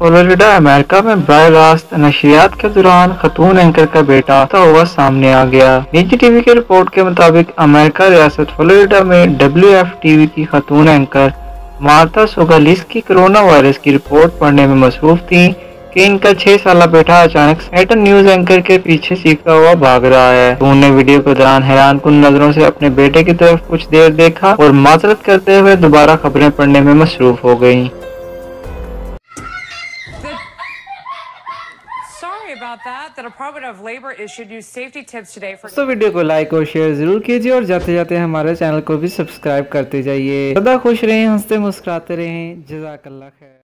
Florida America में बरह रास्त नशरियात के दौरान खतून एंकर का बेटा होता हुआ सामने आ गया। निजी टीवी की रिपोर्ट के मुताबिक अमेरिका रियासत फ्लोरिडा में WF-TV की खतून anchor Martha Sugalski corona virus की रिपोर्ट पढ़ने में मसरूफ थी कि इनका 6 साला बेटा अचानक सेटन न्यूज एंकर के पीछे सीखता हुआ भाग रहा है। उन्होंने वीडियो के दौरान हैरानकुन नजरों से अपने बेटे की तरफ कुछ देर देखा और माजरत करते हुए दोबारा खबरें पढ़ने में मसरूफ हो गयी। दोस्तों वीडियो को लाइक और शेयर जरूर कीजिए और जाते जाते हमारे चैनल को भी सब्सक्राइब करते जाइए। सदा खुश रहें, हंसते मुस्कुराते रहें। जज़ाकल्लाह खैर।